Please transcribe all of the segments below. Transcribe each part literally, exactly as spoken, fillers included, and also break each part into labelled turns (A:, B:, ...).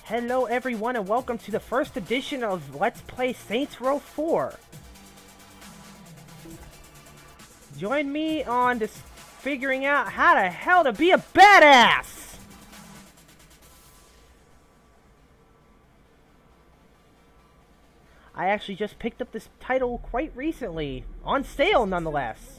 A: Hello everyone and welcome to the first edition of Let's Play Saints Row four. Join me on this figuring out how the hell to be a badass! I actually just picked up this title quite recently, on sale nonetheless.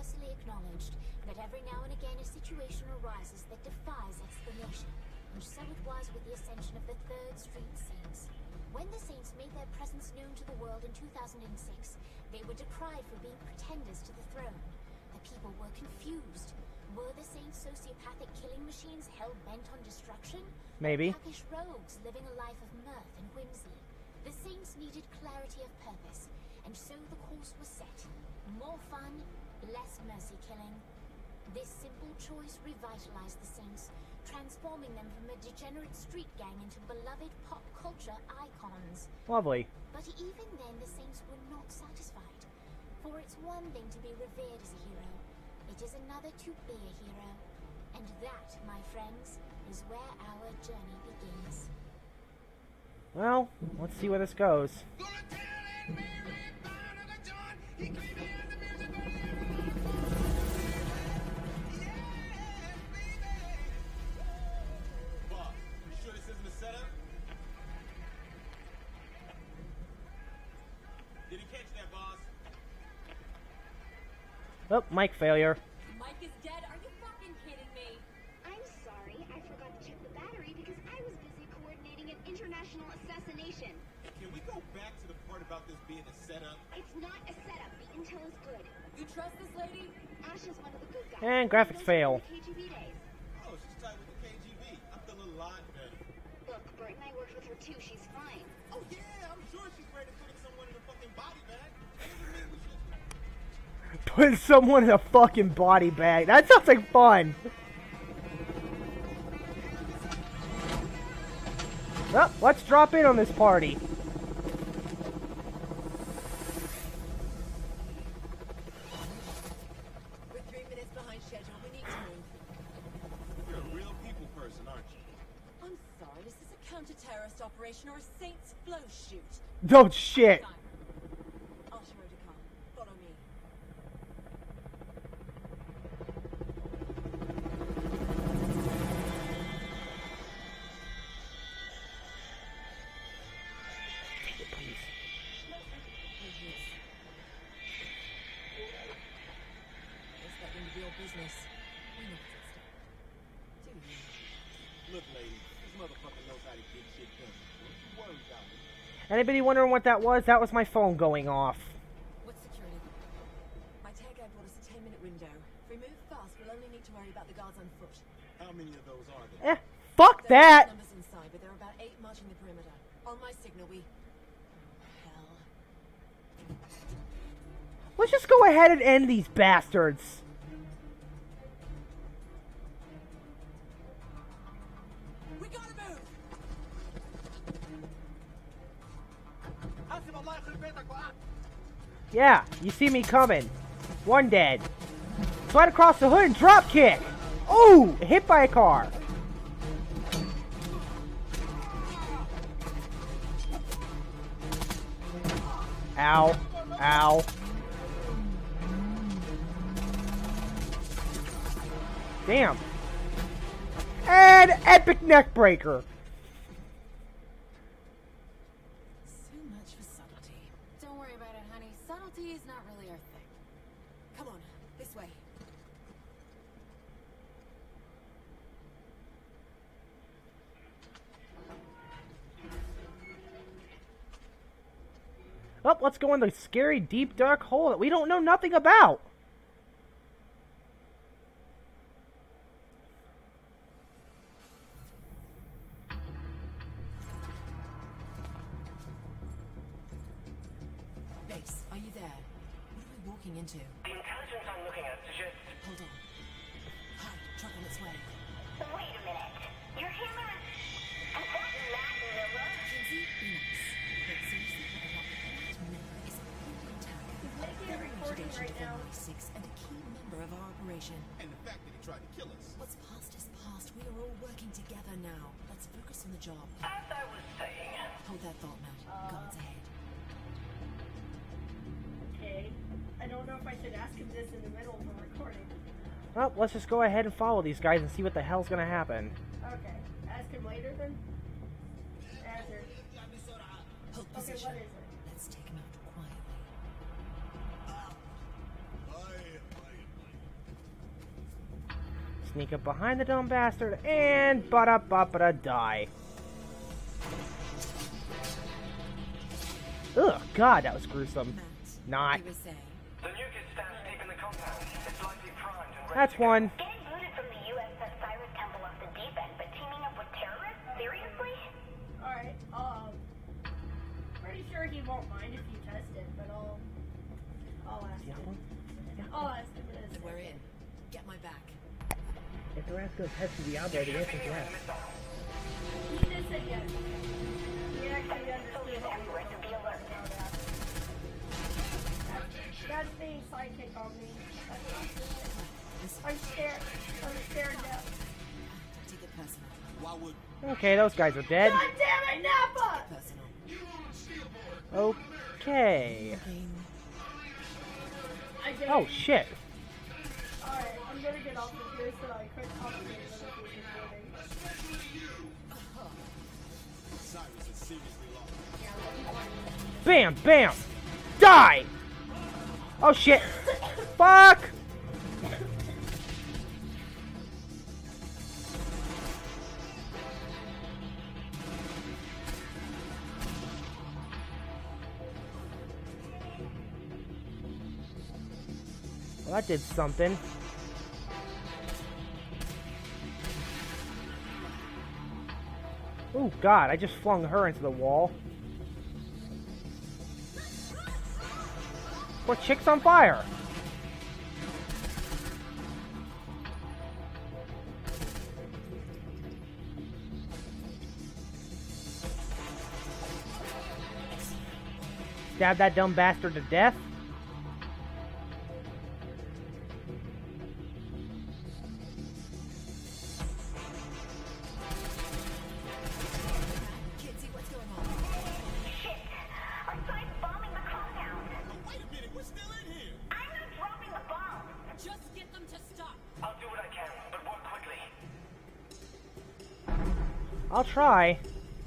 B: They were decried for being pretenders to the throne. The people were confused. Were the Saints sociopathic killing machines hell-bent on destruction?
A: Maybe.
B: Or packish rogues living a life of mirth and whimsy? The Saints needed clarity of purpose, and so the course was set. More fun, less mercy killing. This simple choice revitalized the Saints, transforming them from a degenerate street gang into beloved pop culture icons.
A: Lovely.
B: But even then, the Saints were not satisfied. For it's one thing to be revered as a hero. It is another to be a hero. And that, my friends, is where our journey begins.
A: Well, let's see where this goes. Oh, mic failure.
C: Mike is dead? Are you fucking kidding me?
D: I'm sorry, I forgot to check the battery because I was busy coordinating an international assassination.
E: Can we go back to the part about this being a setup?
D: It's not a setup. The intel is good.
C: You trust this lady?
D: Ash is one of the good guys.
A: And graphics fail.
D: K G B days.
E: Oh, she's tied with the K G B. I feel a lot better.
D: Look, Bert and I worked with her too. She's fine.
E: Oh yeah, I'm sure she's ready to put someone in a fucking body bag. That doesn't mean we should.
A: Put someone in a fucking body bag. That sounds like fun. Well, let's drop in on this party.
C: We're three minutes behind schedule. We need to move.
E: You're a real people person, aren't you?
C: I'm sorry, is this a counter-terrorist operation or a Saints flow shoot?
A: Don't shit.
C: Time. I'll show her to come. Follow me. Expecting to be all business. We know what's at stake. Do you?
E: Look, lady, this motherfucker knows how to get shit done. What you worried about me?
A: Anybody wondering what that was? That was my phone going off.
C: What's security? My tag guide brought us a ten minute window. If we move fast, we'll only need to worry about the guards on foot.
E: How many of those are there?
A: Eh, fuck
C: There are
A: that.
C: numbers inside, but there are about eight marching the perimeter. On my signal, we... Oh, hell.
A: Let's just go ahead and end these bastards.
C: We gotta move!
A: Yeah, you see me coming. One dead. Slide across the hood and drop kick. Ooh, hit by a car. Ow. Ow. Damn. And epic neck breaker.
C: So much for subtlety. Don't worry about it, honey. Subtlety is not really our thing. Come on, this way.
A: Oh, let's go in the scary, deep, dark hole that we don't know nothing about.
C: Base, are you there? What are we walking into?
F: The intelligence I'm looking at suggests...
C: Hold on. Hi, truck on its way.
F: Wait a minute. Your hammer is... Is that Matt Miller?
C: Kinsey, be nice. But seriously, what about Matt Miller is a fucking tag.
F: He's making a report
C: recording
G: Foundation
C: right
G: for
C: now.
G: ninety-six and a key member of our operation.
E: And the fact that he tried to kill us.
G: What's past is past. We are all working together now. Let's focus on the job.
F: As I was saying,
G: Hold that thought, Matt. Guards ahead.
C: Okay. I don't know if I should ask him this in the middle of the recording.
A: Well, let's just go ahead and follow these guys and see what the hell's gonna happen.
C: Okay. Ask him later then? Answer.
G: Hold
C: Okay,
G: position.
C: what is it?
G: Let's take him out quietly.
A: Sneak up behind the dumb bastard and bada bada die. Ugh, God, that was gruesome.
G: Matt,
A: Not.
G: you were saying?
F: the nuke is stands deep in the compound. It's likely primed and ready
A: That's
F: to go.
A: one.
F: Getting booted from the U S S Cyrus Temple off the deep end, but teaming up with terrorists? Seriously?
C: Alright, um... pretty sure he won't mind if you test it, but I'll... I'll ask him. I'll ask him this.
G: Then we're in. Get my back.
A: If they're asking to test the Diablo, the answer's yes.
C: He just said yes. He actually understood what we were talking about. That's, that's being sidekick on me. That's not good. I'm scared. I'm scared now.
G: Take it personal.
E: Why would
A: Okay, those guys are dead.
C: God damn it, Nappa!
G: Personal.
A: Okay.
G: Game.
C: I did
A: Oh,
C: it.
A: shit.
C: Alright, I'm gonna get off of here so I quit commentating on this recording.
E: Cyrus is seriously lost?
A: Bam, bam. Die. Oh, shit. Fuck. Well, that did something. Oh, God, I just flung her into the wall. What chick's on fire? Stab that dumb bastard to death?
G: Kidsy, what's going on?
F: Shit! Our side's bombing the compound.
E: Oh, wait a minute, we're still in here.
F: I'm not dropping the bomb.
C: Just get them to stop.
F: I'll do what I can, but work quickly.
A: I'll try.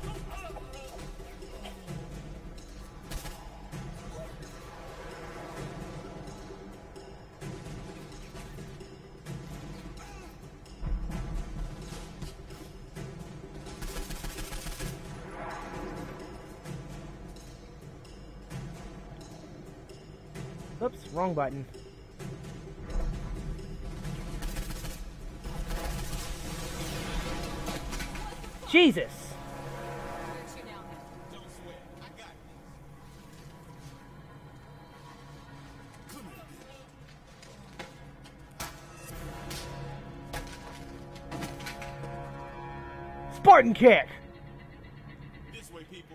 A: Oops, wrong button. Jesus!
E: Don't sweat. I got this. Come here, bitch.
A: Spartan kick!
E: This way, people.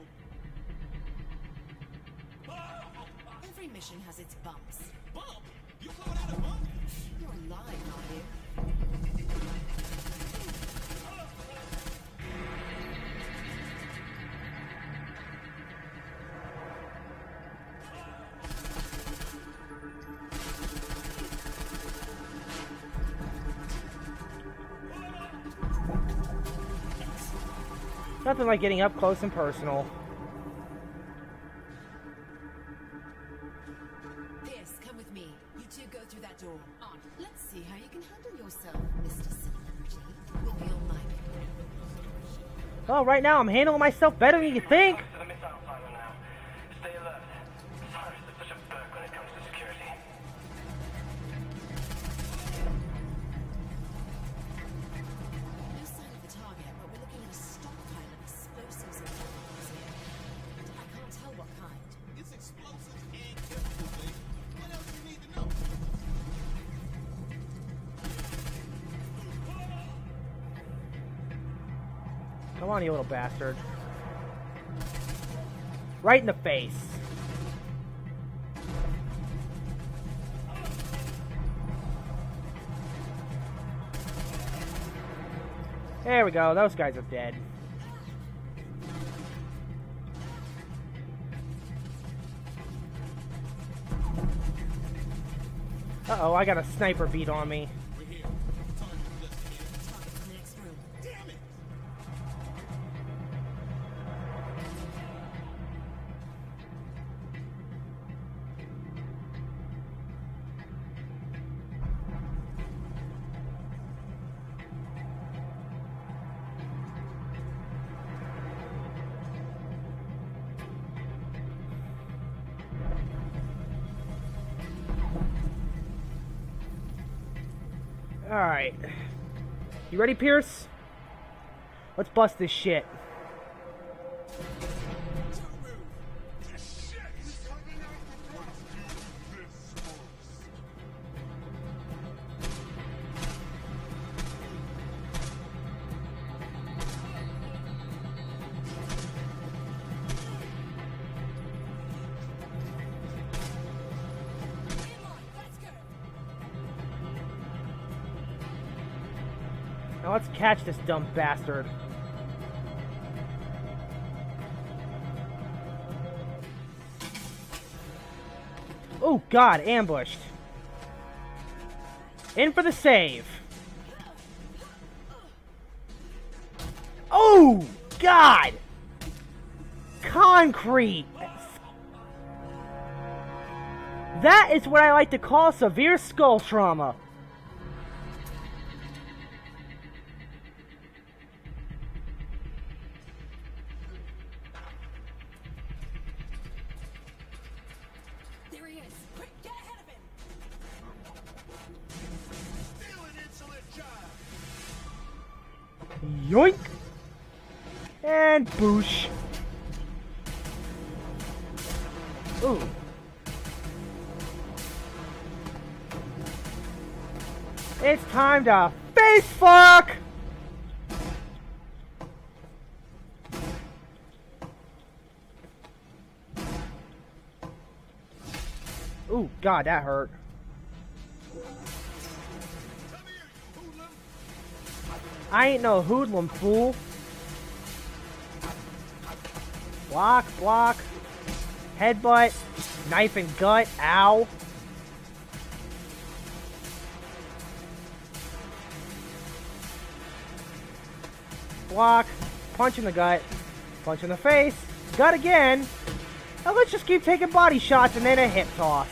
G: Every mission has its bumps.
E: Bump? You call that a bump?
G: You're alive, aren't you?
A: Nothing like getting up close and personal.
G: Pierce, come with me. You two go through that door. On. Let's see how you can handle yourself, Mister Celebrity. We'll be all night.
A: Well, right now I'm handling myself better than you think.
F: To the missile silo now. Stay alert. Cyrus is such a berg when it comes to security.
G: No sign of the target, but we're looking at a stockpile of explosives and chemicals here. I can't tell what kind.
E: It's explosives and chemical things. What else you need to know?
A: Come on, you little bastard. Right in the face. There we go. Those guys are dead. Uh-oh, I got a sniper beat on me.
E: We're here. Target investigated.
G: Target in the next room.
E: Damn it!
A: Alright. You ready, Pierce? Let's bust this shit. Now let's catch this dumb bastard. Oh god, ambushed. In for the save. Oh god! Concrete! That is what I like to call severe skull trauma.
G: There he is. Quick, get ahead of him.
E: Still an insolent job.
A: Yoink! And boosh. Ooh. It's time to face fuck! Ooh, god, that hurt.
E: Come here, you hoodlum.
A: I ain't no hoodlum, fool. Block, block. Headbutt. Knife and gut. Ow. Block. Punch in the gut. Punch in the face. Gut again. Now let's just keep taking body shots and then a hip toss.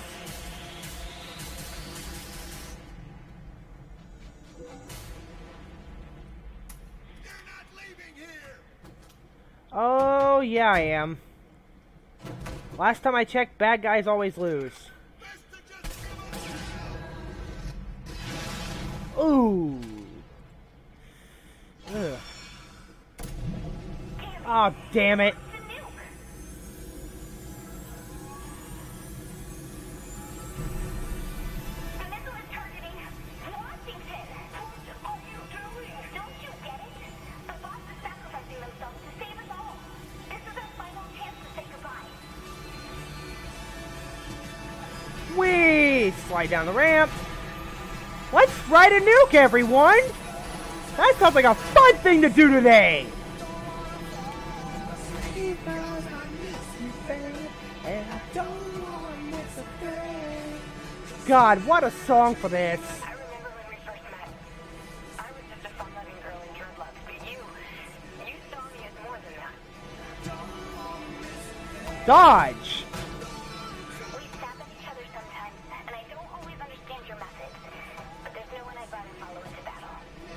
E: You're not leaving here.
A: Oh, yeah, I am. Last time I checked, bad guys always lose.
E: Best to just give up.
A: Ooh. Ugh. Oh, damn it.
F: The missile is targeting Washington. What are you doing? Don't you get it? The boss is sacrificing themselves to save us all. This is our final chance to say goodbye.
A: Whee! Slide down the ramp. Let's ride a nuke, everyone! That sounds like a fun thing to do today! God, what a song for this!
F: I remember when we first met. I was just a fun-loving girl in dreadlocks, but you, you saw me as more than that.
A: Dodge!
F: We snap at each other sometimes, and I don't always understand your methods. But there's no one I'd rather follow into battle.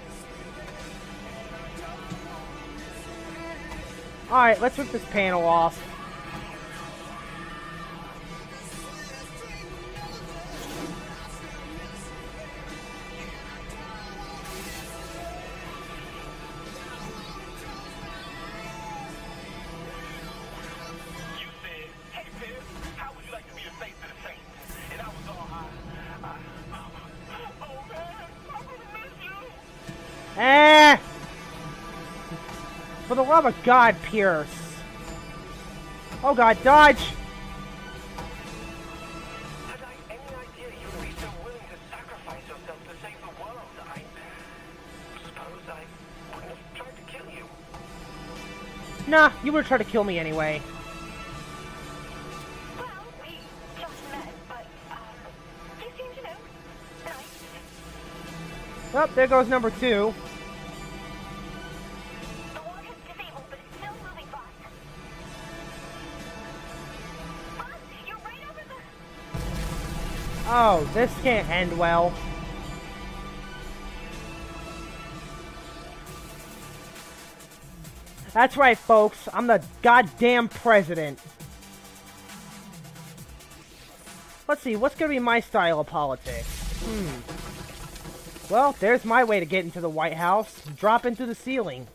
A: Alright, let's rip this panel off.
E: You said, hey, Piers, how would you like to be the face of the Saints? And I was all high. I, oh, man, I'm gonna miss you.
A: Eh! For the love of God, Pierce. Oh god, dodge!
E: Had I any idea you would be so willing to sacrifice yourself to save the world? I suppose I wouldn't have
A: Nah, you would've tried to kill me anyway.
F: Well, we just met, but, um, you seem to know. Nice.
A: Oh, there goes number two.
F: The warhead's disabled, but it's still moving, boss. Boss, you're right over the...
A: Oh, this can't end well. That's right, folks. I'm the goddamn president. Let's see, what's gonna be my style of politics? Hmm. Well, there's my way to get into the White House. Drop into the ceiling.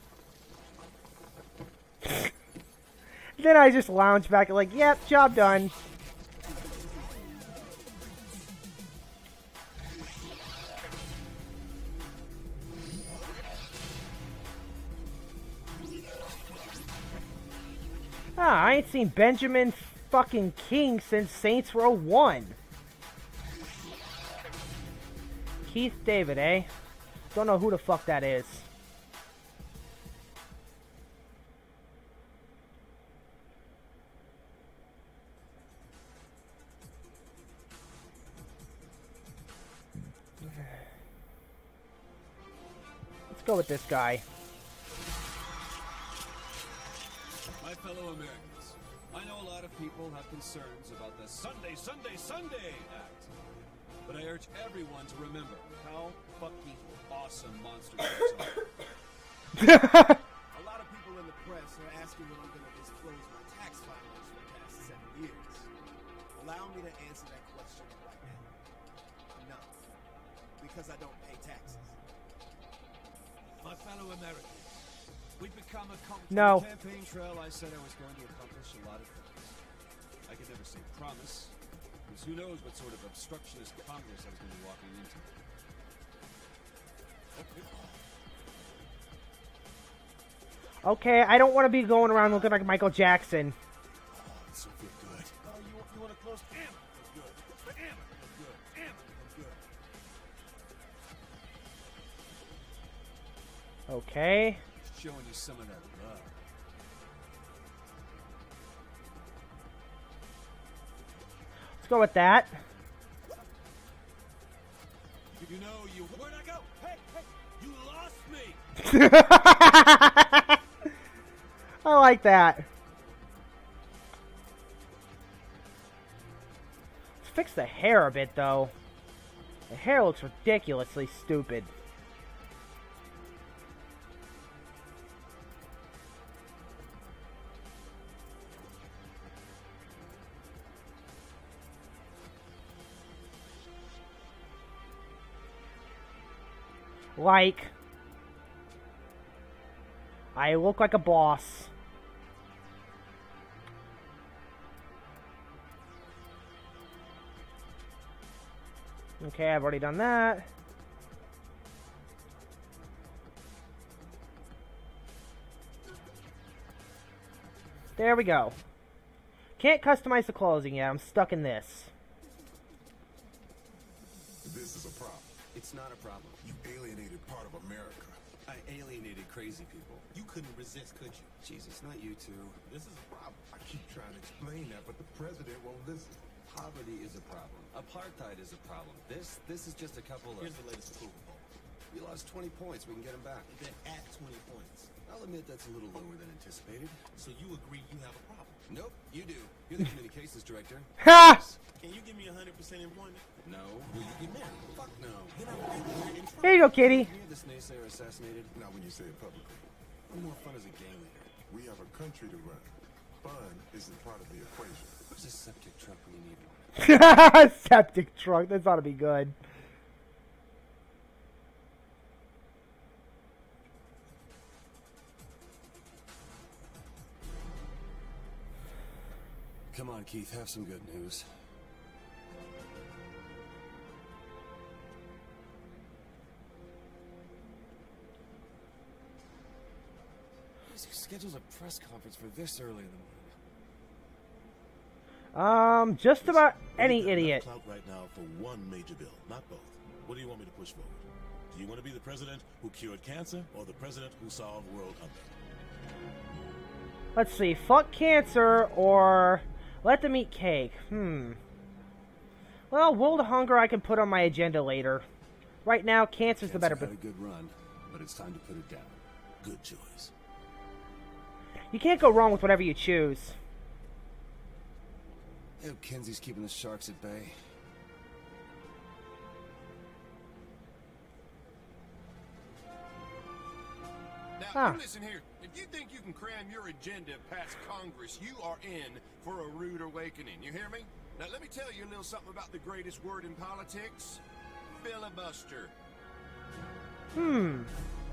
A: Then I just lounge back and like, yep, job done. Ah, I ain't seen Benjamin fucking King since Saints Row one. Keith David, eh? Don't know who the fuck that is. Let's go with this guy.
H: My fellow Americans, I know a lot of people have concerns about the Sunday, Sunday, Sunday Act. But I urge everyone to remember how fucking awesome Monster Trucks are. A lot of people in the press are asking when I'm going to disclose my tax filings for the past seven years. Allow me to answer that question right now. No, because I don't pay taxes. My fellow Americans, we've become a company.
A: No.
H: Campaign trail, I said I was going to accomplish a lot of things. I could never say promise, because who knows what sort of obstructionist Congress I was going to be walking into.
A: Okay, I don't want to be going around looking like Michael Jackson.
H: Oh, it's so feel good. Oh, you, you want to close? Damn, it feels good. Damn, it feels good. Damn, it feels good.
A: Okay.
H: Showing you some of that love.
A: Let's go with that.
H: You know, you... Where'd I go? Hey, hey, you lost me!
A: I like that. Let's fix the hair a bit, though. The hair looks ridiculously stupid. Like, I look like a boss. Okay, I've already done that. There we go. Can't customize the clothing yet. I'm stuck in this.
I: This is a problem.
H: It's not a problem.
I: You alienated part of America.
H: I alienated crazy people.
I: You couldn't resist, could you?
H: Jesus, not you two.
I: This is a problem. I keep trying to explain that, but the president won't listen.
H: Poverty is a problem. Apartheid is a problem. This, this is just a couple of...
I: Here's the latest approval poll.
H: We lost twenty points. We can get them back.
I: Then at twenty points.
H: I'll admit that's a little lower than anticipated.
I: So you agree you have a problem?
H: Nope, you do. You're the communications director.
A: Ha!
I: Can you give me one hundred percent employment?
H: No.
I: Will you get married?
H: Fuck no.
I: Then I'm we're in trouble.
A: Here you go, kitty.
H: You hear this naysayer assassinated?
I: Not when you say it publicly.
H: What more fun as a gang leader?
I: We have a country to run. Fun isn't part of the equation.
H: Where's a septic truck when you need one?
A: Septic truck. That's ought to be good.
H: Come on, Keith. Have some good news. Who schedules a press conference for this early in the morning?
A: Um, just about any
J: We've got enough
A: idiot.
J: clout right now for one major bill, not both. What do you want me to push forward? Do you want to be the president who cured cancer or the president who solved world hunger?
A: Let's see, fuck cancer or let them eat cake. Hmm. Well, world hunger I can put on my agenda later. Right now, cancer's the better.
H: Had a good run, but it's time to put it down.
J: Good choice.
A: You can't go wrong with whatever you choose.
H: I hope Kenzie's keeping the sharks at bay.
J: Now,
A: Huh.
J: you listen here. If you think you can cram your agenda past Congress, you are in for a rude awakening. You hear me? Now, let me tell you a little something about the greatest word in politics. Filibuster.
A: Hmm.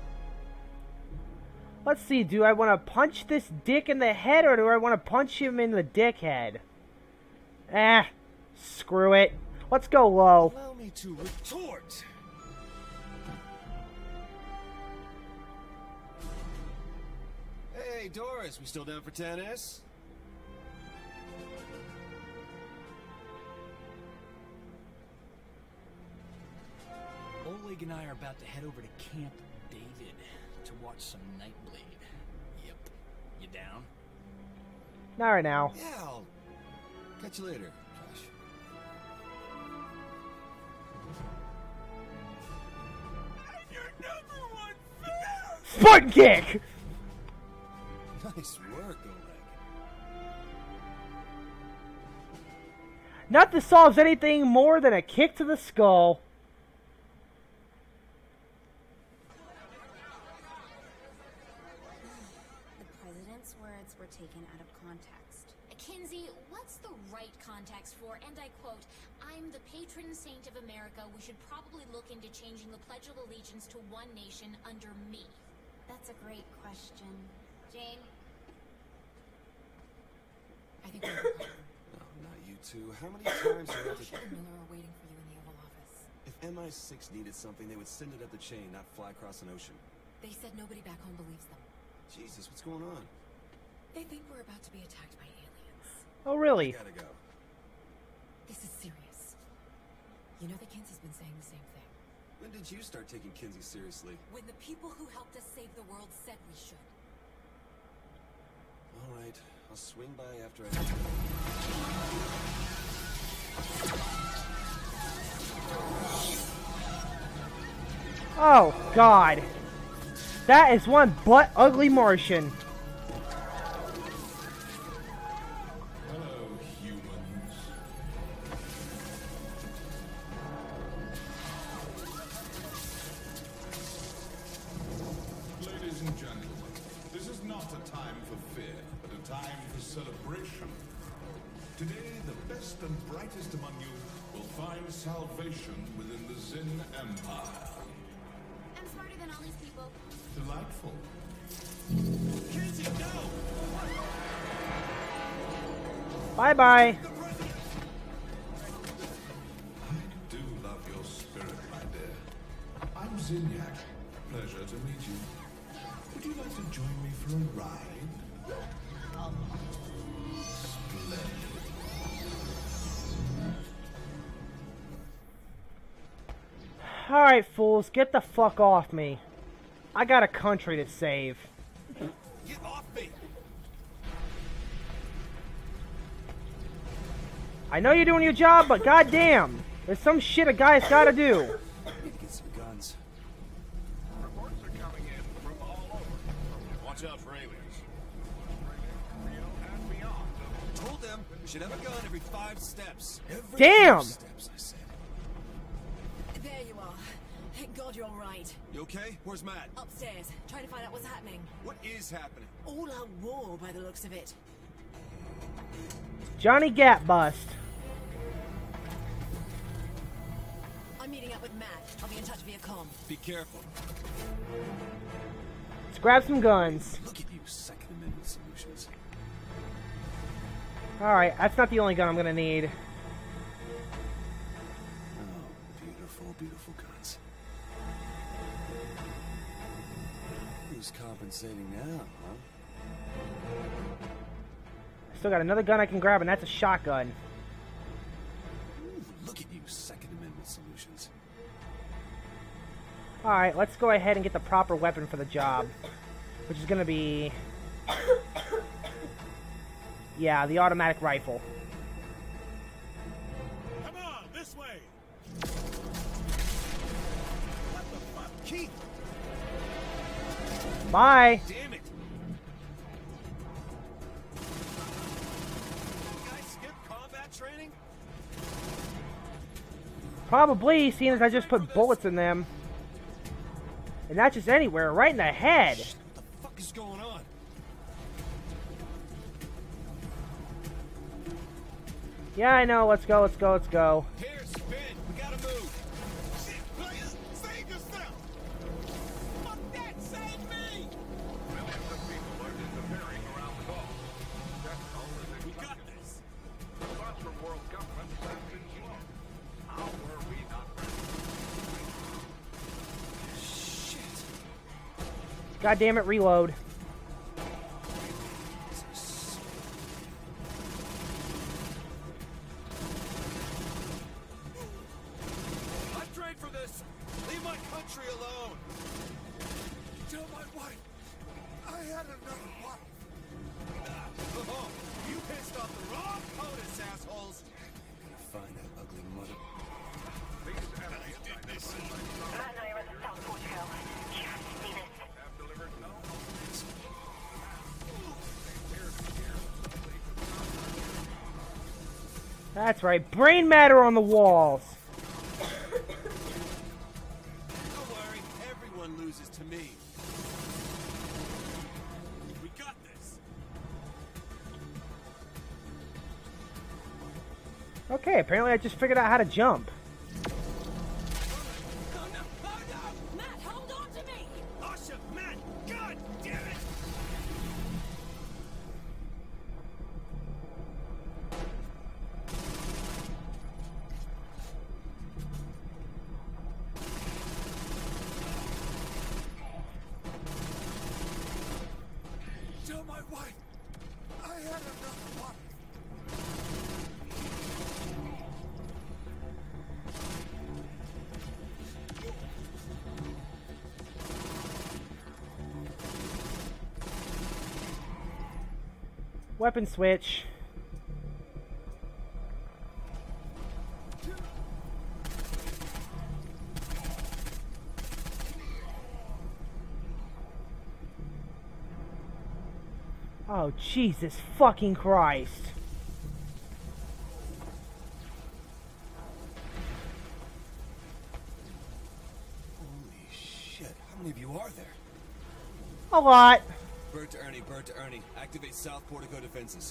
A: Let's see, do I want to punch this dick in the head or do I want to punch him in the dickhead? Ah, screw it. Let's go low.
H: Allow me to retort. Hey, Doris, we still down for tennis?
K: Oleg and I are about to head over to Camp David to watch some Nightblade. Yep. You down?
A: Not right now.
H: Yeah, I'll catch you later, Josh.
J: And your number one fan!
A: Spartan kick!
H: Nice work, Oleg.
A: Not that solves anything more than a kick to the skull.
L: The president's words were taken out of context.
B: Kinsey, what's the right context for, and I quote, I'm the patron saint of America, we should probably look into changing the Pledge of Allegiance to one nation under me.
L: That's a great question. Jane?
K: I think we're
H: No, not you two. How many times do you have to...
G: Chip and Miller are waiting for you in the Oval Office.
H: If M I six needed something, they would send it up the chain, not fly across an ocean.
G: They said nobody back home believes them.
H: Jesus, what's going on?
G: They think we're about to be attacked by aliens.
A: Oh, really?
H: I gotta go.
G: This is serious. You know that Kinsey's been saying the same thing.
H: When did you start taking Kinsey seriously?
G: When the people who helped us save the world said we should.
H: All right, I'll swing by after I...
A: Oh, God. That is one butt ugly Martian.
I: Hello, humans. Ladies and gentlemen, this is not a time for fear, but a time for celebration. Today, the best and brightest among you will find salvation within the Zin Empire.
B: I'm smarter than all these people.
I: Delightful.
J: Kinsey, no!
A: Bye-bye.
I: I do love your spirit, my dear. I'm Zinyak. Pleasure to meet you. Would you like to join me for a ride? Splendid.
A: Alright, fools, get the fuck off me. I got a country to save.
J: Get off me!
A: I know you're doing your job, but goddamn, there's some shit a guy's gotta do.
H: Need to get some guns.
J: Reports are coming in from all over.
H: Watch out for aliens.
J: Rio and beyond.
H: Told them we should have a gun every five steps. Every
A: Damn!
H: five steps, I said.
G: There you are. Thank God you're all right.
H: You okay? Where's Matt?
G: Upstairs, trying to find out what's happening.
H: What is happening?
G: All out war by the looks of it.
A: Johnny Gap bust.
G: I'm meeting up with Matt. I'll be in touch via comm.
H: Be careful.
A: Let's grab some guns.
H: Look at you, Second Amendment solutions.
A: Alright, that's not the only gun I'm gonna need.
H: Oh, beautiful, beautiful guns. Who's compensating now, huh?
A: Still got another gun I can grab, and that's a shotgun.
H: Ooh, look at you, Second Amendment solutions.
A: Alright, let's go ahead and get the proper weapon for the job. Which is gonna be... Yeah, the automatic rifle.
H: Come on, this way. What the fuck, Keith?
A: Bye.
H: Damn it. You guys skip combat training?
A: Probably, seeing as I just put bullets in them. And not just anywhere, right in the head.
H: What the fuck is going on?
A: Yeah, I know. Let's go, let's go, let's go.
H: Here, spin. We gotta move. Shit, players, save yourself. Fuck that, save me.
I: Millions of people are disappearing around the globe. That's all as
H: We got this.
I: Response from world governments has been slow. How were we not ready?
H: Shit.
A: God damn it, reload.
H: I've trained for this. Leave my country alone. Tell my wife I had another wife. Oh, you pissed off the wrong POTUS, assholes. I'm gonna find that ugly mother.
I: These enemies did this.
F: South Portugal. See this?
I: Have delivered no.
A: That's right, brain matter on the walls.
H: Don't worry, everyone loses to me. We got this.
A: Okay, apparently I just figured out how to jump.
H: Oh no! Oh no! Matt, hold on to me! Asha, Matt, God damn it! Tell my wife I had another wife.
A: Weapon switch. Oh, Jesus fucking Christ.
H: Holy shit, how many of you are there?
A: A lot.
H: Bird to Ernie, bird to Ernie. Activate South Portico defenses.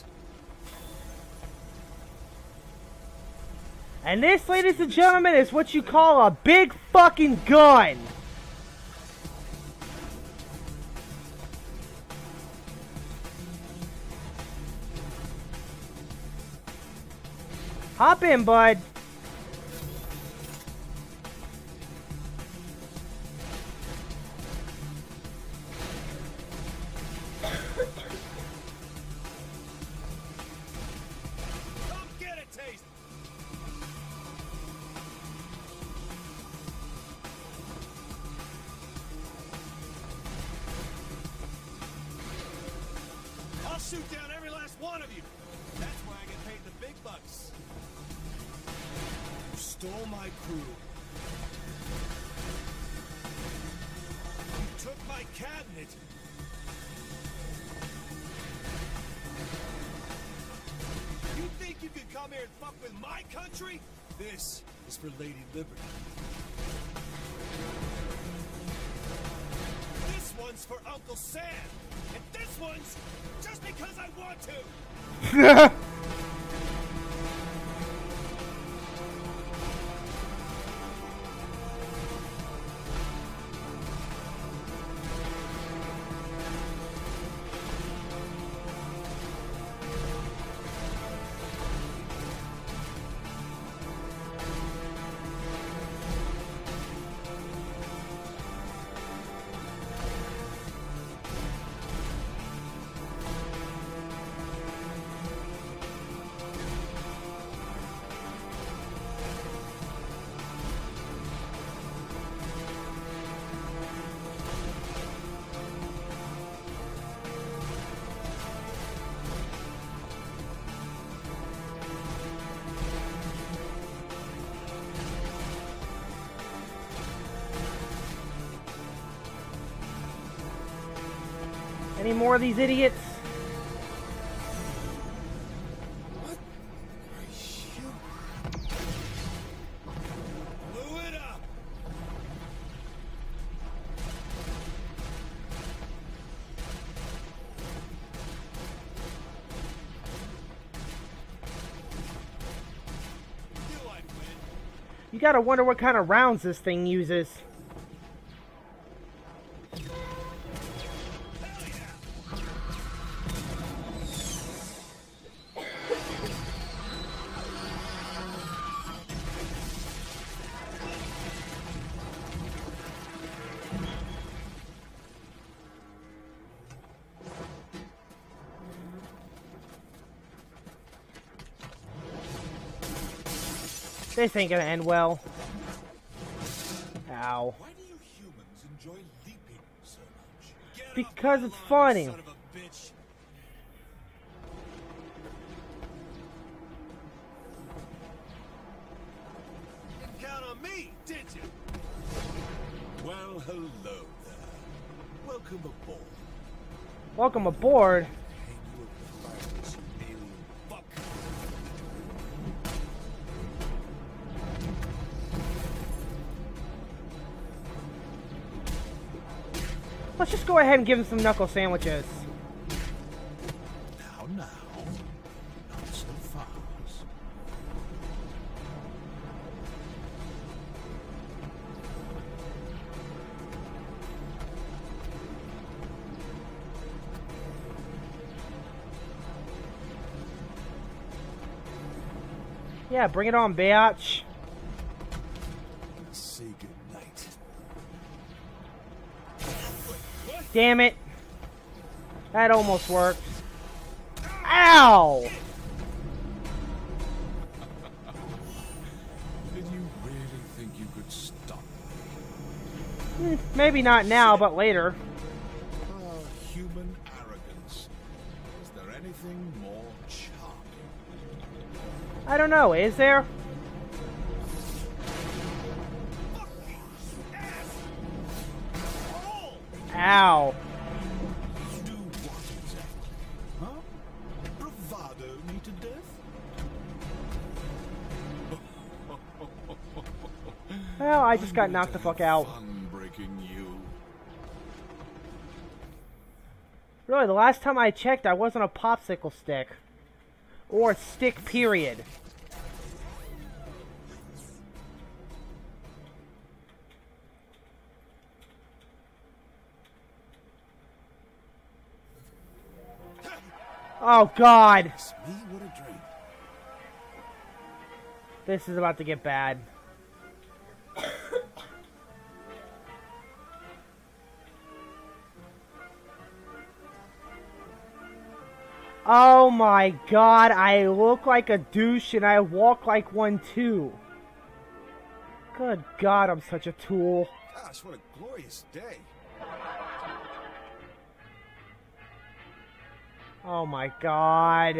A: And this, ladies and gentlemen, is what you call a big fucking gun. Hop in, bud.
H: Come get a taste! I'll shoot down every last one of you. That's why I get paid the big bucks. You stole my crew. You took my cabinet. You think you could come here and fuck with my country? This is for Lady Liberty. This one's for Uncle Sam. And this one's just because I want to.
A: Any more of these idiots?
H: What are you? Blew it up! You I win.
A: You gotta wonder what kind of rounds this thing uses. This ain't gonna end well. Ow.
I: Why do you humans enjoy leaping so much?
H: Get
A: Because
H: off
A: it's
H: my lawn,
A: funny.
H: Son of a bitch. Didn't count on me, did you?
I: Well, hello there. Welcome aboard.
A: Welcome aboard.
H: Hang you over the fireplace, you alien fuck.
A: Let's just go ahead and give him some knuckle sandwiches.
I: Now, now. Not so fast.
A: Yeah, bring it on, bitch.
H: Say goodnight.
A: Damn it. That almost worked. Ow!
I: Did you really think you could stop
A: Hmm, Maybe not now, but later.
I: Ah, human arrogance? Is there anything more charming?
A: I don't know, is there? Ow.
I: Do what exactly? Huh? Bravado me to death?
A: Well, I just got knocked the fuck out.
I: Fun breaking you.
A: Really, the last time I checked, I wasn't a popsicle stick. Or a stick, period. Oh, God.
H: It's me, what a dream.
A: This is about to get bad. Oh my God, I look like a douche and I walk like one too. Good God, I'm such a tool.
H: Gosh, what a glorious day.
A: Oh my God.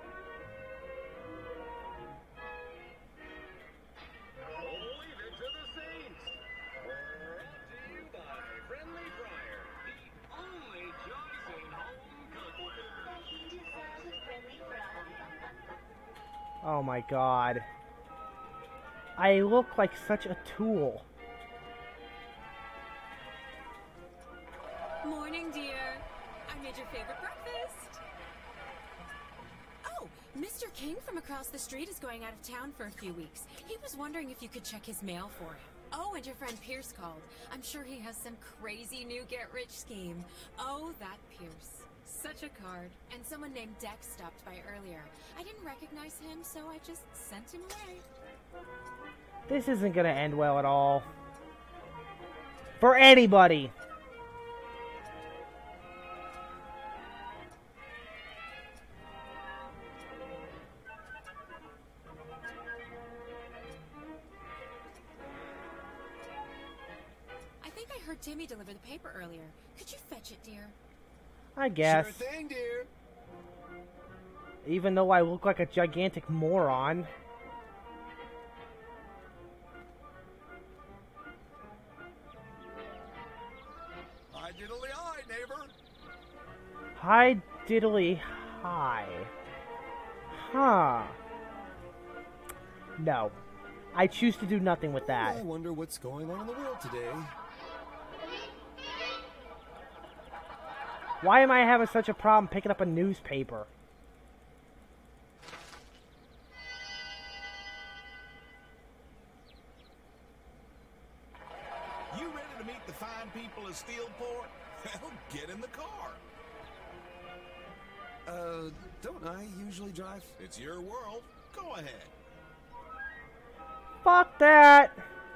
A: Oh my God. I look like such a tool.
G: Morning, dear. I made your favorite breakfast. Oh, Mister King from across the street is going out of town for a few weeks. He was wondering if you could check his mail for him. Oh, and your friend Pierce called. I'm sure he has some crazy new get-rich scheme. Oh, that Pierce. Such a card. And someone named Dex stopped by earlier. I didn't recognize him, so I just sent him away.
A: This isn't gonna end well at all. For anybody.
G: I think I heard Timmy deliver the paper earlier. Could you fetch it, dear?
A: I guess.
H: Sure thing, dear.
A: Even though I look like a gigantic moron.
H: I diddly eye, neighbor.
A: Hi diddly hi. Huh. No. I choose to do nothing with that.
H: I wonder what's going on in the world today.
A: Why am I having such a problem picking up a newspaper?
J: You ready to meet the fine people of Steelport? Well, get in the car.
H: Uh, don't I usually drive?
J: It's your world. Go ahead.
A: Fuck that!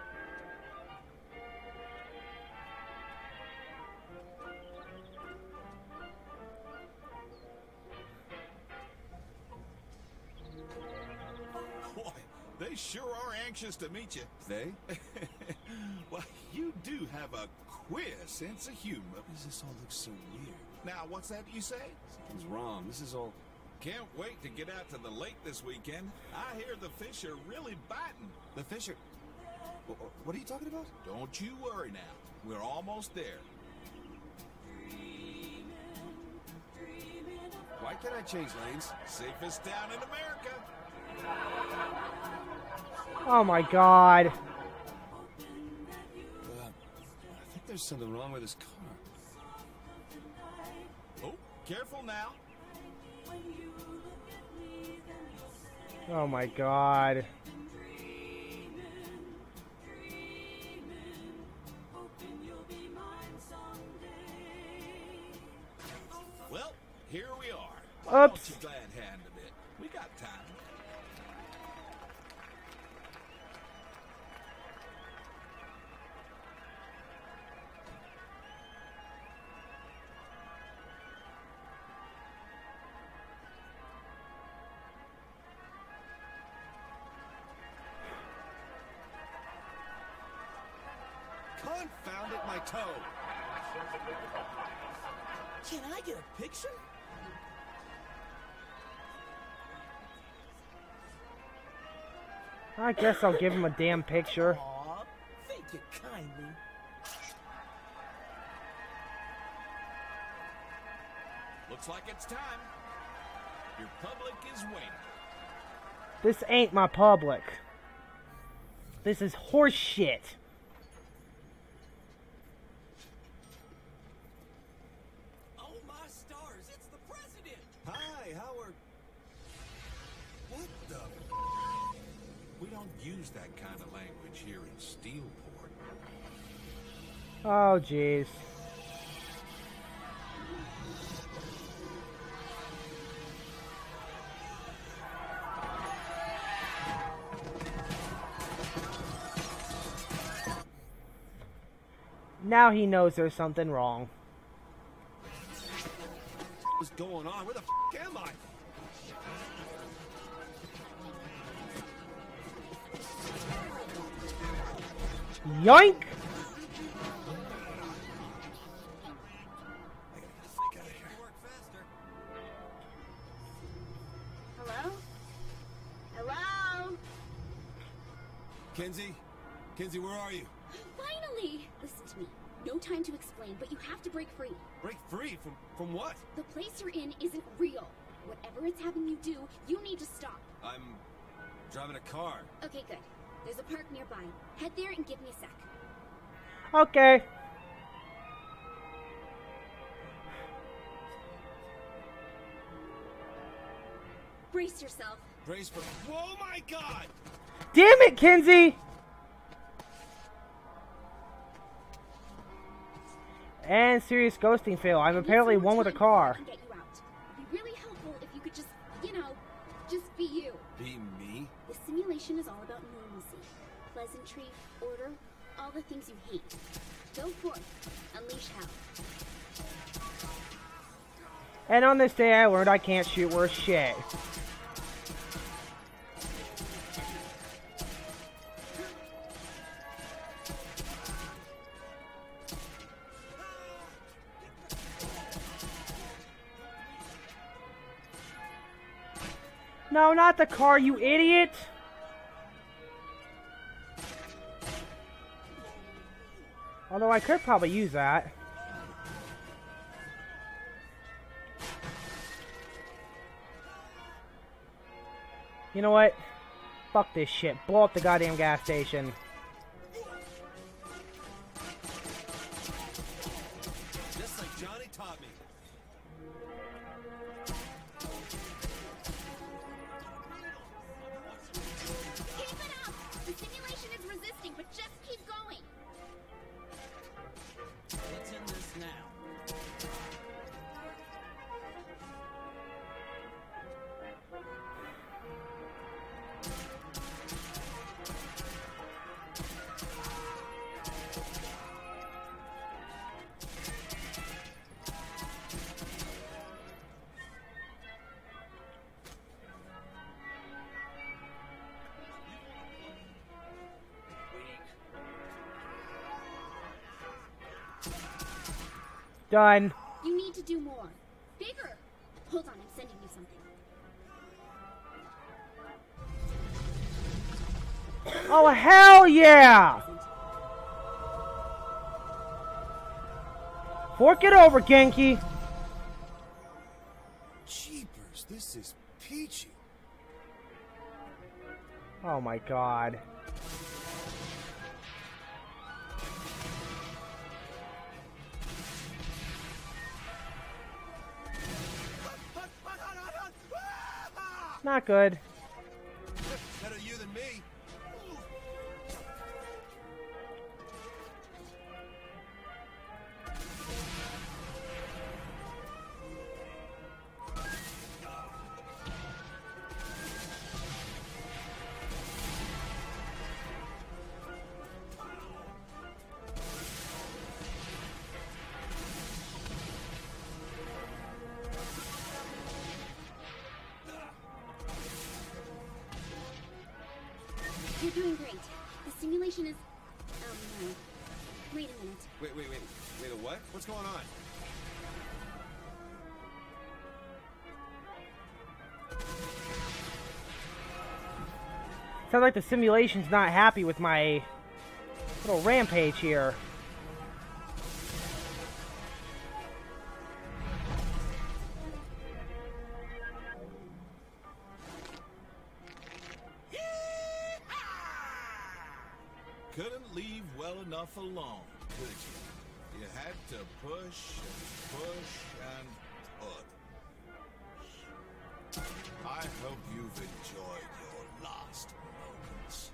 J: Boy, they sure are anxious to meet you.
H: They?
J: Well, you do have a queer sense of humor.
H: Why does this all look so weird?
J: Now, what's that you say?
H: Something's wrong. This is all...
J: Can't wait to get out to the lake this weekend. I hear the fish are really biting.
H: The fish are... What are you talking about?
J: Don't you worry now. We're almost there.
H: Why can't I change lanes?
J: Safest town in America.
A: Oh my god.
H: Uh, I think there's something wrong with this car.
J: Oh, careful now.
A: Oh my god.
J: Well, here we are.
A: Oops.
J: Why don't you glad hand a bit? We got time.
H: Confound it, my toe!
K: Can I get a picture?
A: I guess I'll give him a damn picture.
K: Aw, thank you kindly.
J: Looks like it's time. Your public is waiting.
A: This ain't my public. This is horse shit.
K: Oh my stars, it's the president!
H: Hi, Howard.
J: What the? We don't use that kind of language here in Steelport.
A: Oh jeez. Now he knows there's something wrong.
H: What's going on? Where the f am I?
A: Yoink!
D: Hello? Hello?
H: Kenzie? Kenzie, where are you?
D: Finally! Listen to me. No time to explain, but you have to break free.
H: Break free? From from what?
D: The place you're in isn't real. Whatever it's having you do, you need to stop.
H: I'm driving a car.
D: Okay, good. There's a park nearby. Head there and give me a sec.
A: Okay.
D: Brace yourself.
H: Brace for... Oh my god!
A: Damn it, Kenzie! And serious ghosting fail. I'm apparently one with a car.
D: Can get you out. It'd be really helpful if you could just, you know, just be you.
H: Be me?
D: The simulation is all about normalcy, pleasantry, order, all the things you hate. Go forth, unleash hell.
A: And on this day I learned I can't shoot worth shit. No, not the car, you idiot! Although I could probably use that. You know what? Fuck this shit. Blow up the goddamn gas station.
H: Just like Johnny taught me.
D: Keep it up! The simulation is resisting, but just keep going!
K: What's in this now?
A: Done.
D: You need to do more. Bigger! Hold on, I'm sending you something.
A: Oh, hell yeah! Fork it over, Genki.
H: Jeepers, this is peachy.
A: Oh my god. Not good.
H: Better you than me.
D: You're doing great. The simulation is... Oh, no. Wait a minute.
J: Wait, wait, wait. Wait, a what? What's going on?
A: Sounds like the simulation's not happy with my little rampage here.
I: Couldn't leave well enough alone, could you? You had to push and push and push. I hope you've enjoyed your last moments.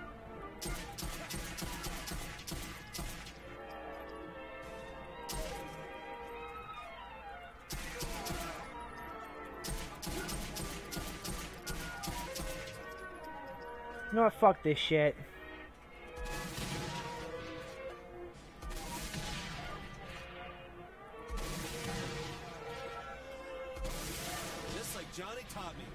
A: You know what? Fuck this shit.
H: Just like Johnny taught me.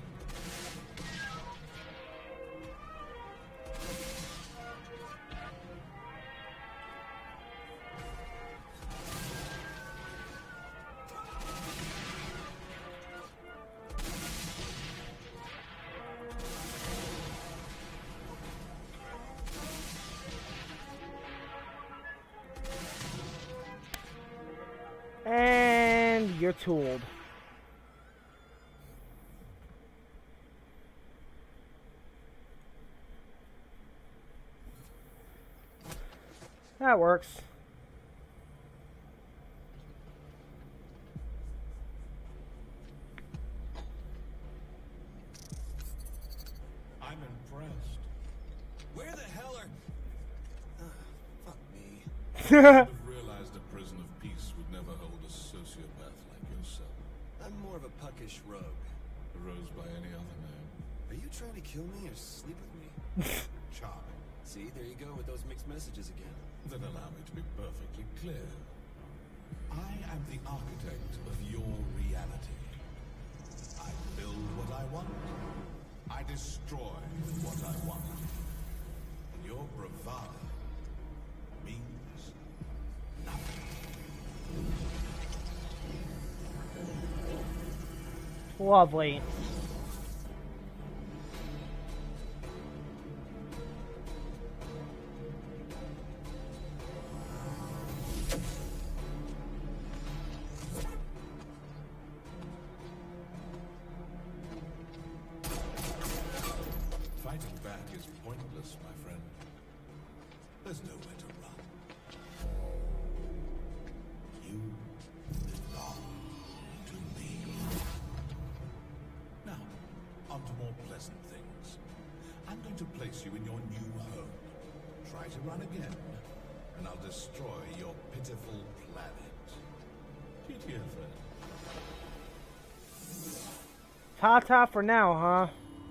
A: And you're tooled. That works.
I: I'm impressed.
H: Where the hell are... Uh, fuck me.
I: Should have realized a prison of peace would never hold a sociopath like yourself.
H: I'm more of a puckish rogue.
I: A rose by any other name.
H: Are you trying to kill me or sleep with me?
I: Charming.
H: See, there you go with those mixed messages again.
I: Then allow me to be perfectly clear. I am the architect of your reality. I build what I want. I destroy what I want. And your bravado means nothing.
A: Lovely.
I: going to place you in your new home. Try to run again, and I'll destroy your pitiful planet. T T F N.
A: Ta-ta for now, huh?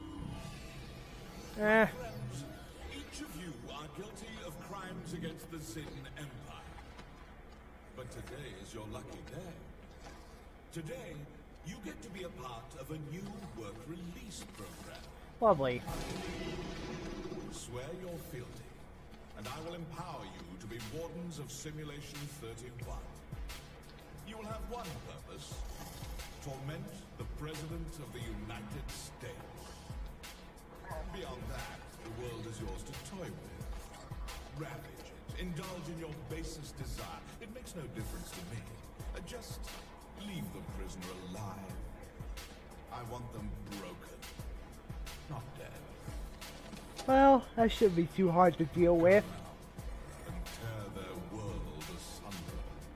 A: Eh.
I: Friends, each of you are guilty of crimes against the Zin Empire. But today is your lucky day. Today, you get to be a part of a new work release program.
A: Lovely.
I: Swear you're fealty, and I will empower you to be Wardens of Simulation thirty-one. You will have one purpose: torment the President of the United States. Beyond that, the world is yours to toy with. Ravage it, indulge in your basest desire. It makes no difference to me. Uh, just leave the prisoner alive. I want them broken, not dead.
A: Well, that shouldn't be too hard to deal with.
I: And tear their world asunder.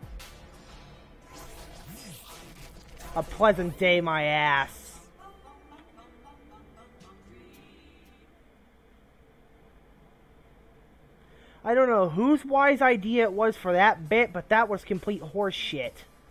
A: A pleasant day, my ass. I don't know whose wise idea it was for that bit, but that was complete horse shit.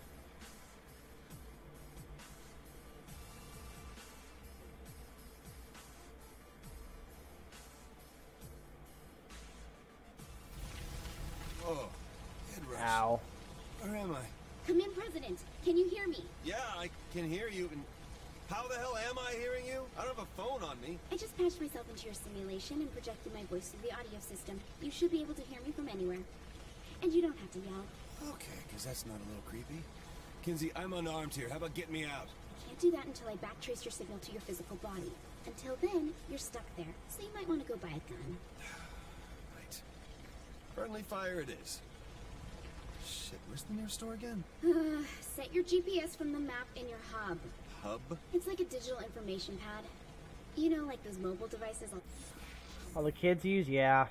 J: Oh, head rush.
A: Ow.
J: Where am I?
D: Come in, President. Can you hear me?
J: Yeah, I can hear you. And how the hell am I hearing you? I don't have a phone on me.
D: I just patched myself into your simulation and projected my voice through the audio system. You should be able to hear me from anywhere. And you don't have to yell.
J: Okay, because that's not a little creepy. Kinsey, I'm unarmed here. How about getting me out?
D: I can't do that until I backtrace your signal to your physical body. Until then, you're stuck there. So you might want to go buy a gun.
J: Right. Friendly fire it is. Shit, where's the nearest store again?
D: Uh, set your G P S from the map in your hub.
J: Hub?
D: It's like a digital information pad. You know, like those mobile devices.
A: All the kids use, yeah.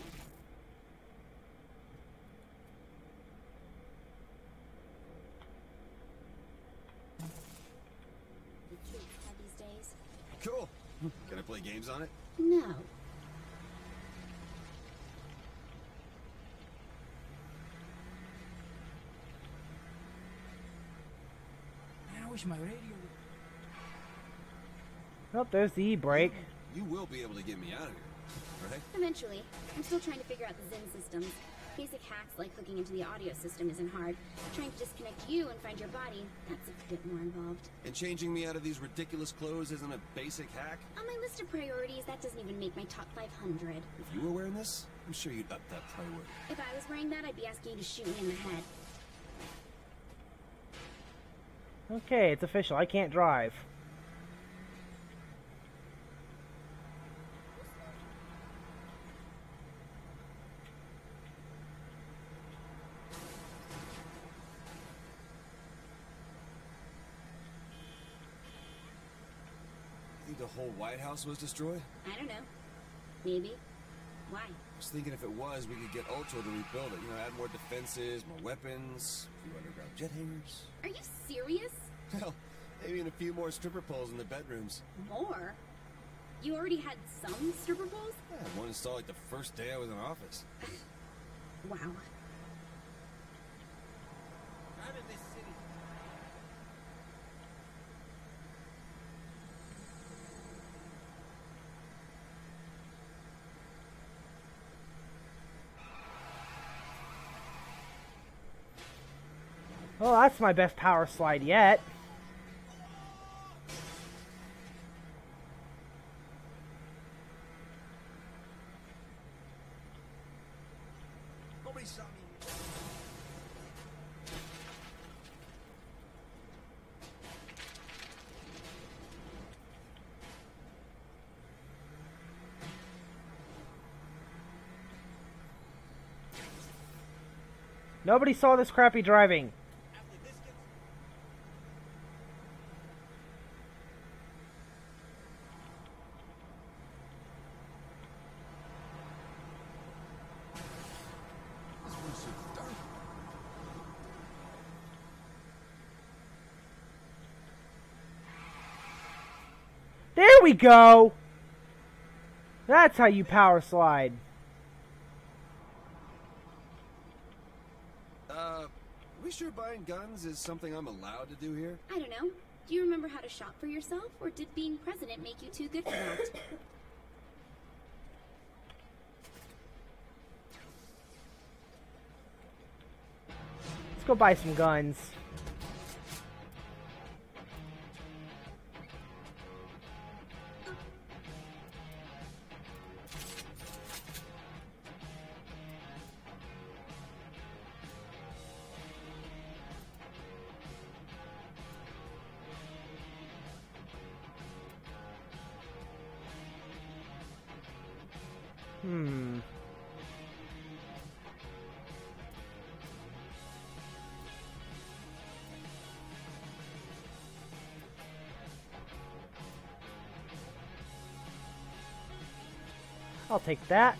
D: The kids have these days.
J: Cool. Can I play games on it?
D: No.
K: I wish my radio.
A: Oh, there's the e-brake.
J: You will be able to get me out of here, right?
D: Eventually. I'm still trying to figure out the Zin systems. Basic hacks like hooking into the audio system isn't hard. Trying to disconnect you and find your body, that's a bit more involved.
J: And changing me out of these ridiculous clothes isn't a basic hack?
D: On my list of priorities, that doesn't even make my top five hundred.
J: If you were wearing this, I'm sure you'd up that priority.
D: If I was wearing that, I'd be asking you to shoot me in the head.
A: Okay, it's official. I can't drive.
J: Think the whole White House was destroyed?
D: I don't know. Maybe. Why?
J: I was thinking if it was, we could get Ultra to rebuild it. You know, add more defenses, more weapons, a few underground jet hangars.
D: Are you serious?
J: Hell, maybe even a few more stripper poles in the bedrooms.
D: More? You already had some stripper poles?
J: I had one installed like the first day I was in office.
D: Wow.
K: Out of this city.
A: Well, that's my best power slide yet.
J: Nobody saw me.
A: Nobody saw this crappy driving. There we go! That's how you power slide.
H: Uh, are we sure buying guns is something I'm allowed to do here?
D: I don't know. Do you remember how to shop for yourself, or did being president make you too good for that?
A: Let's go buy some guns. Hmm. I'll take that.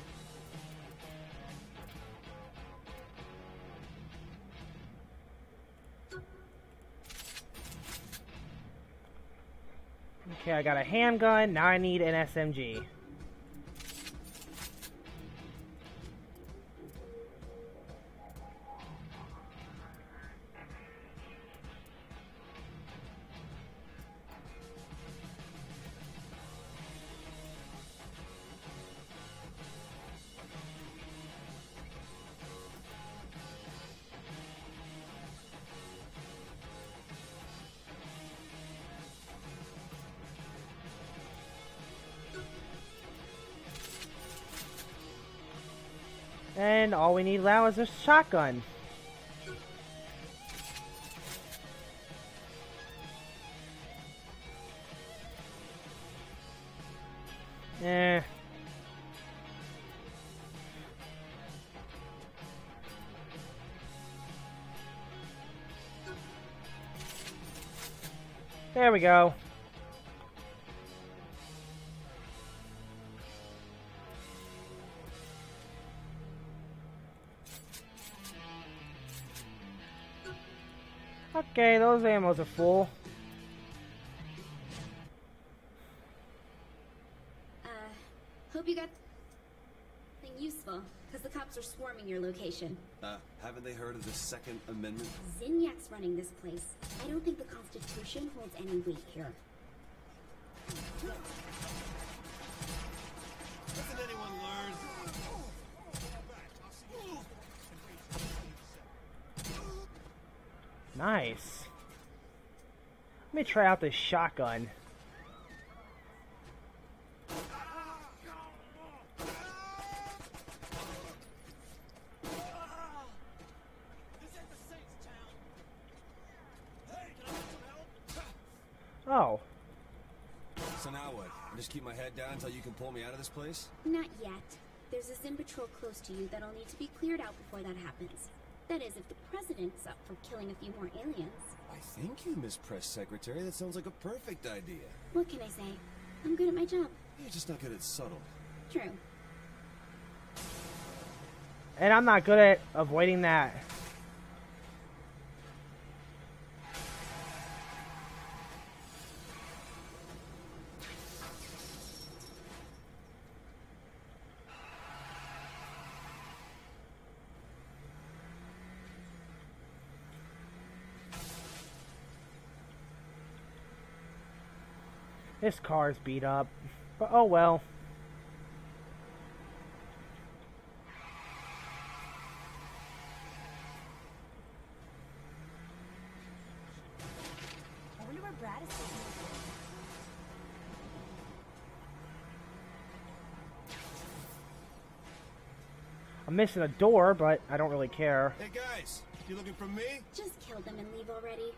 A: Okay, I got a handgun. Now I need an S M G. And all we need now is a shotgun. Eh. There we go. Okay, those ammos are full.
D: Uh, hope you got something useful, because the cops are swarming your location.
H: Uh, haven't they heard of the Second Amendment?
D: Zinniac's running this place. I don't think the Constitution holds any weight here.
H: Doesn't anyone learn?
A: Nice. Let me try out this shotgun. Oh.
H: So now what? Just keep my head down until you can pull me out of this place?
D: Not yet. There's a Zin patrol close to you that'll need to be cleared out before that happens. That is, if the president's up for killing a few more aliens.
H: I thank you, Miss Press Secretary. That sounds like a perfect idea.
D: What can I say? I'm good at my job.
H: You're just not good at subtle.
D: True.
A: And I'm not good at avoiding that. This car's beat up, but oh well.
L: I wonder where Brad is taking me.
A: I'm missing a door, but I don't really care.
H: Hey guys, you looking for me?
D: Just kill them and leave already.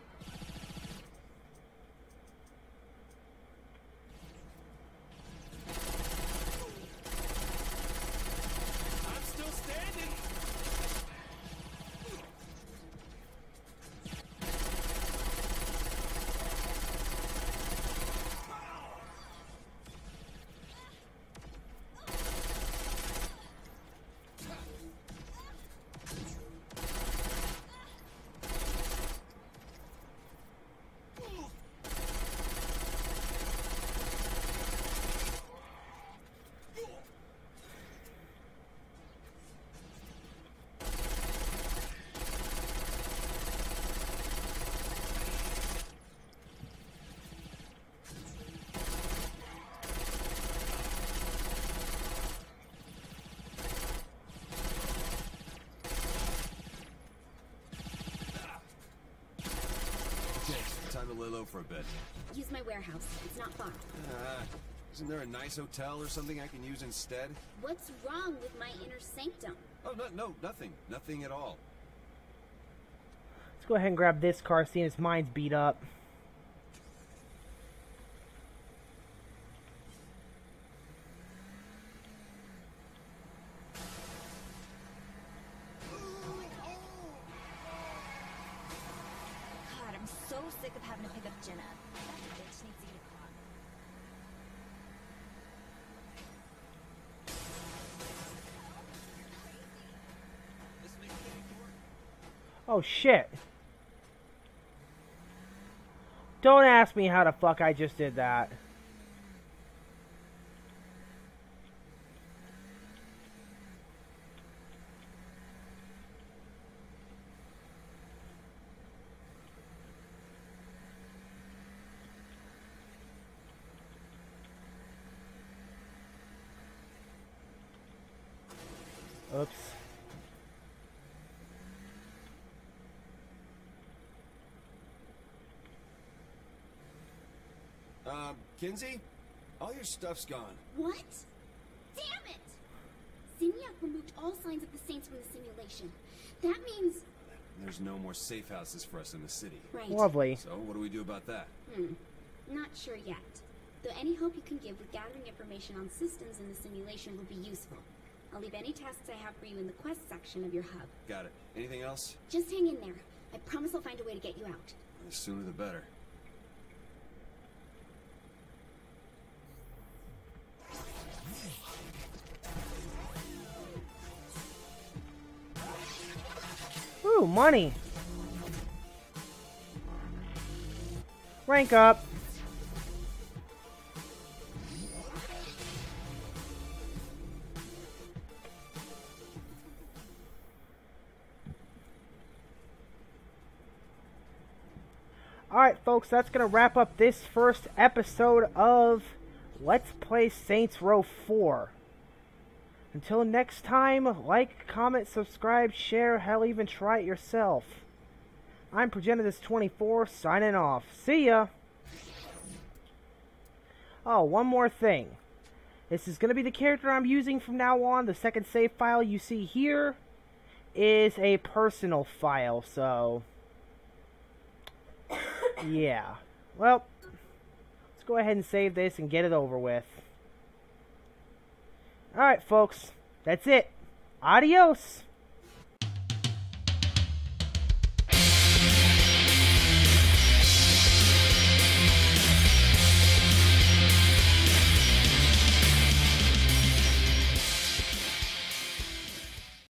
H: lay low for a bit.
D: Use my warehouse. It's not far.
H: Uh, isn't there a nice hotel or something I can use instead?
D: What's wrong with my inner sanctum?
H: Oh, no, no, nothing. Nothing at all.
A: Let's go ahead and grab this car, seeing as mine's beat up.
L: God, I'm so sick of having to pick up Jenna. That bitch needs to get a car.
A: Oh shit. Don't ask me how the fuck I just did that. Oops.
H: Um, Kinzie? All your stuff's gone.
D: What? Damn it! Zinyak removed all signs of the Saints from the simulation. That means...
H: There's no more safe houses for us in the city.
D: Right.
A: Lovely.
H: So, what do we do about that?
D: Hmm. Not sure yet. Though any help you can give with gathering information on systems in the simulation will be useful. I'll leave any tasks I have for you in the quest section of your hub.
H: Got it. Anything else?
D: Just hang in there. I promise I'll find a way to get you out.
H: The sooner the better.
A: Ooh, money. Rank up. Alright, folks, that's going to wrap up this first episode of Let's Play Saints Row four. Until next time, like, comment, subscribe, share, hell, even try it yourself. I'm Progenitus twenty-four, signing off. See ya! Oh, one more thing. This is going to be the character I'm using from now on. The second save file you see here is a personal file, so... yeah. Well, let's go ahead and save this and get it over with. Alright, folks. That's it. Adios.